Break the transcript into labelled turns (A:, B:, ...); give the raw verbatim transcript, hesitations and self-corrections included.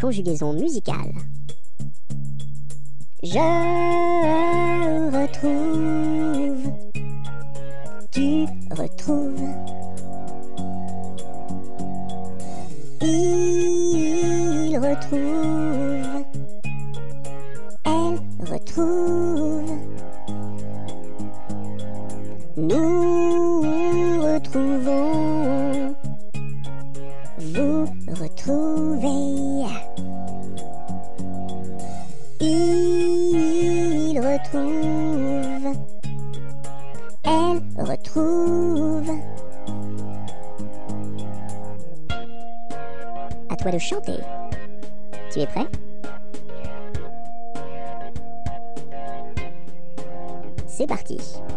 A: conjugaison musicale. Je retrouve, tu retrouves. Il retrouve, elle retrouve. Nous retrouvons, vous retrouvez. Il retrouve, elle retrouve. À toi de chanter. Tu es prêt? C'est parti.